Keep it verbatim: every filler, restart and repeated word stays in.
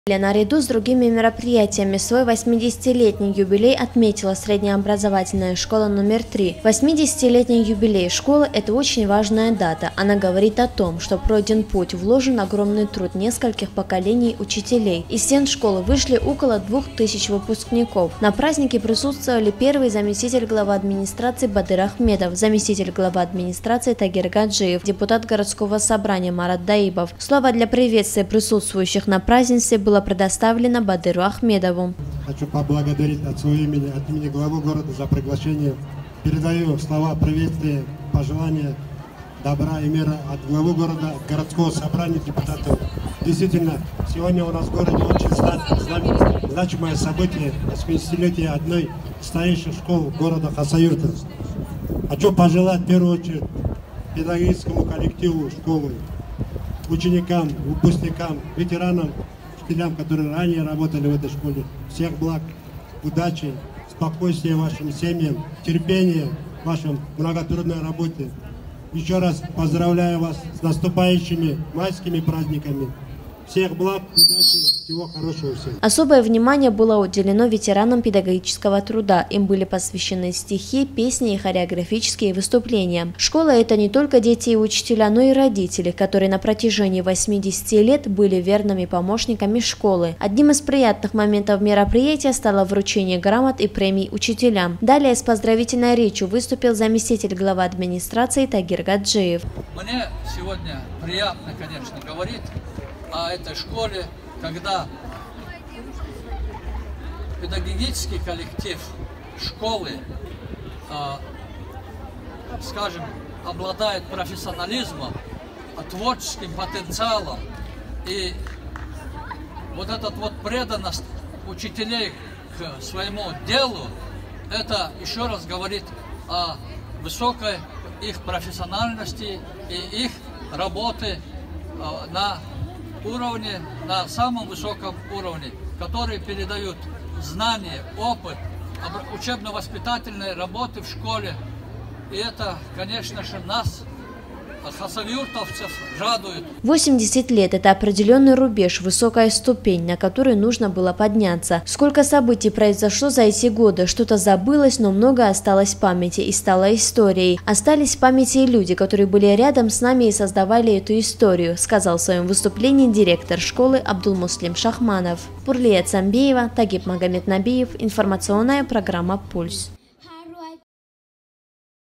Наряду с другими мероприятиями свой восьмидесятилетний юбилей отметила среднеобразовательная школа номер три. восьмидесятилетний юбилей школы – это очень важная дата. Она говорит о том, что пройден путь, вложен огромный труд нескольких поколений учителей. Из стен школы вышли около двух тысяч выпускников. На празднике присутствовали первый заместитель главы администрации Бадыр Ахмедов, заместитель главы администрации Тагир Гаджиев, депутат городского собрания Марат Даибов. Слово для приветствия присутствующих на празднестве было было предоставлено Бадыру Ахмедову. Хочу поблагодарить от своего имени, от имени главы города за приглашение. Передаю слова приветствия, пожелания добра и мира от главы города, от городского собрания депутатов. Действительно, сегодня у нас в городе очень значимое событие, восьмидесятилетие одной из старейших школ города Хасавюрта. Хочу пожелать в первую очередь педагогическому коллективу школы, ученикам, выпускникам, ветеранам, учителям, которые ранее работали в этой школе. Всех благ, удачи, спокойствия вашим семьям, терпения в вашем многотрудной работе. Еще раз поздравляю вас с наступающими майскими праздниками. Всех благ, удачи, всего хорошего всем. Особое внимание было уделено ветеранам педагогического труда. Им были посвящены стихи, песни и хореографические выступления. Школа – это не только дети и учителя, но и родители, которые на протяжении восьмидесяти лет были верными помощниками школы. Одним из приятных моментов мероприятия стало вручение грамот и премий учителям. Далее с поздравительной речью выступил заместитель главы администрации Тагир Гаджиев. Мне сегодня приятно, конечно, говорить о этой школе, когда педагогический коллектив школы, э, скажем, обладает профессионализмом, творческим потенциалом, и вот эта вот преданность учителей к своему делу, это еще раз говорит о высокой их профессиональности и их работы э, на уровне, на самом высоком уровне, которые передают знания, опыт, учебно-воспитательной работы в школе. И это, конечно же, нас, хасавюртовцев, радует. восемьдесят лет – это определенный рубеж, высокая ступень, на которую нужно было подняться. Сколько событий произошло за эти годы, что-то забылось, но многое осталось в памяти и стало историей. Остались в памяти и люди, которые были рядом с нами и создавали эту историю, сказал в своем выступлении директор школы Абдулмуслим Шахманов. Пурлия Цамбеева, Тагиб Магомеднабиев, информационная программа «Пульс».